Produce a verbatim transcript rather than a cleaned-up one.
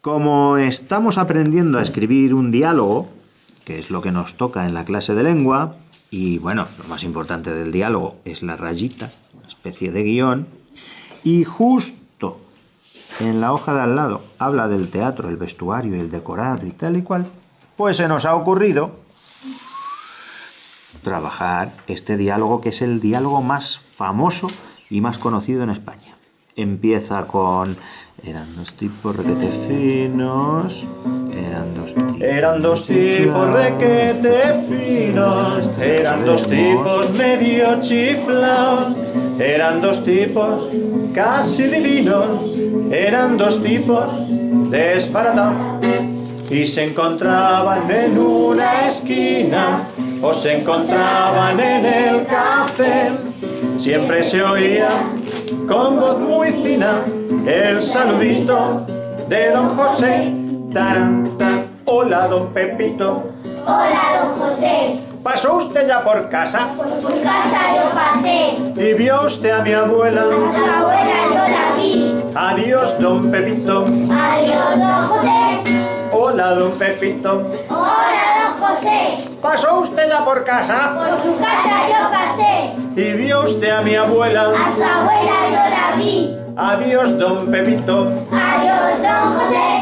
Como estamos aprendiendo a escribir un diálogo, que es lo que nos toca en la clase de lengua, y bueno, lo más importante del diálogo es la rayita, una especie de guión, y justo en la hoja de al lado habla del teatro, el vestuario, el decorado y tal y cual, pues se nos ha ocurrido trabajar este diálogo, que es el diálogo más famoso y más conocido en España. Empieza con: eran dos tipos requete finos, eran dos tipos, eran dos tipos requete finos, eran dos tipos medio chiflaos, eran dos tipos casi divinos, eran dos tipos desbaratados, y se encontraban en una esquina o se encontraban en el café. Siempre se oía con voz muy fina el saludito de don José. Taranta. Hola, don Pepito. Hola, don José. ¿Pasó usted ya por casa? Por su casa yo pasé. ¿Y vio usted a mi abuela? A su abuela yo la vi. Adiós, don Pepito. Adiós, don José. Hola, don Pepito. Hola, don José. ¿Pasó usted ya por casa? Por su casa yo pasé. ¿Y vio usted a mi abuela? A su abuela yo la vi. Adiós, don Pepito. Adiós, don José.